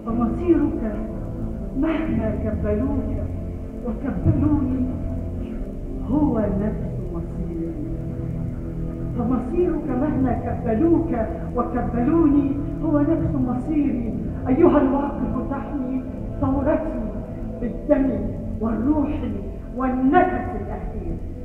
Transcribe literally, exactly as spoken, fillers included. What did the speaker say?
فمصيرك مهما كبلوك وكبلوني هو نفس مصيري. فمصيرك مهما كبلوك وكبلوني هو نفس مصيري. أيها الواقف تحمي ثورتي بالدم والروح والنفس الأخير.